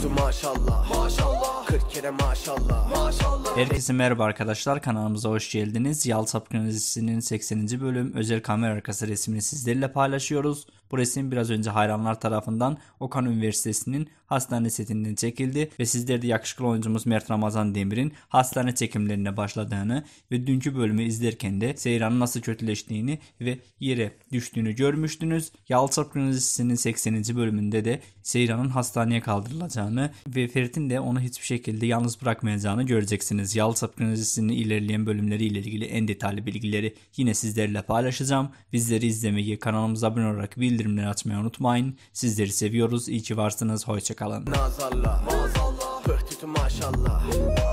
üstü maşallah. Maşallah. 40 kere maşallah. Maşallah. Herkese merhaba arkadaşlar, kanalımıza hoş geldiniz. Yalı Sapkın dizisinin 80. bölüm özel kamera arkası resmini sizlerle paylaşıyoruz. Bu resim biraz önce hayranlar tarafından Okan Üniversitesi'nin hastane setinden çekildi ve sizler de yakışıklı oyuncumuz Mert Ramazan Demir'in hastane çekimlerine başladığını ve dünkü bölümü izlerken de Seyran'ın nasıl kötüleştiğini ve yere düştüğünü görmüştünüz. Yalı Sapkın dizisinin 80. bölümünde de Seyran'ın hastaneye kaldırılacağını ve Ferit'in de onu hiçbir şekilde yalnız bırakmayacağını göreceksiniz. Yalı Sapkın dizisinin ilerleyen bölümleriyle ilgili en detaylı bilgileri yine sizlerle paylaşacağım. Bizleri izlemeyi, kanalımıza abone olarak bildirimleri açmayı unutmayın. Sizleri seviyoruz. İyi ki varsınız. Hoşça kalın. Nazarla. Maşallah. Pöhtütü maşallah.